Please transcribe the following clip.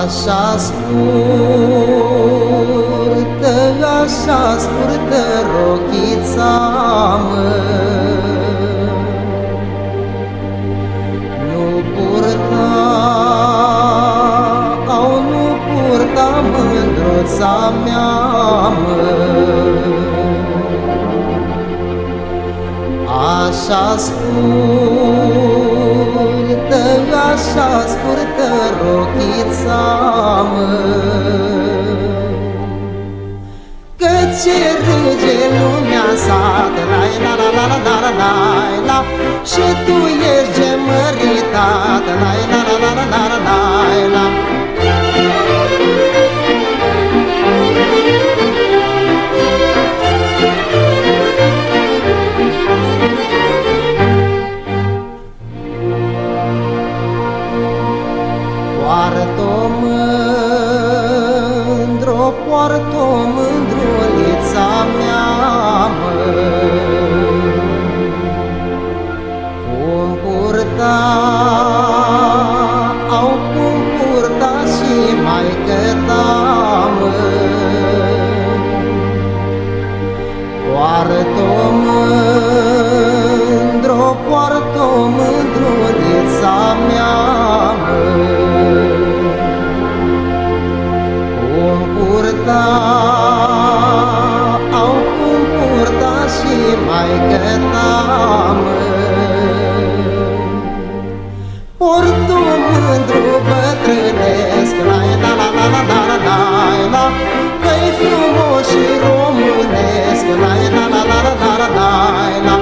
Așa scurtă rochița, mă, nu purta mândruța mea, mă. Așa scurtă rochița, mă, că ce râge lumea în sat, la la la la la la la la, și tu ești gemăritat, la la la la la la la la. Poartă-o mândrulița mea, mă, cum purta și maică-ta, mă. Poartă-o mândrulița mea, mă, cum purta și maică-ta, mă. Portul mândru bătrânesc, la la la la la la la la, că-i frumos și românesc, la la la la la la la la.